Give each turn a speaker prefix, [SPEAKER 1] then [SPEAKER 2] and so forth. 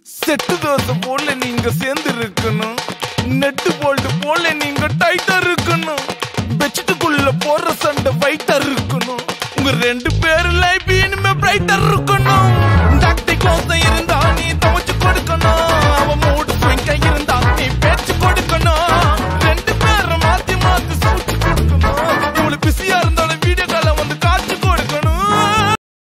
[SPEAKER 1] Set dosa போல நீங்க சேர்ந்து இருக்கணும், நெட்டு போல்ட் போல நீங்க டைட்டா இருக்கணும்.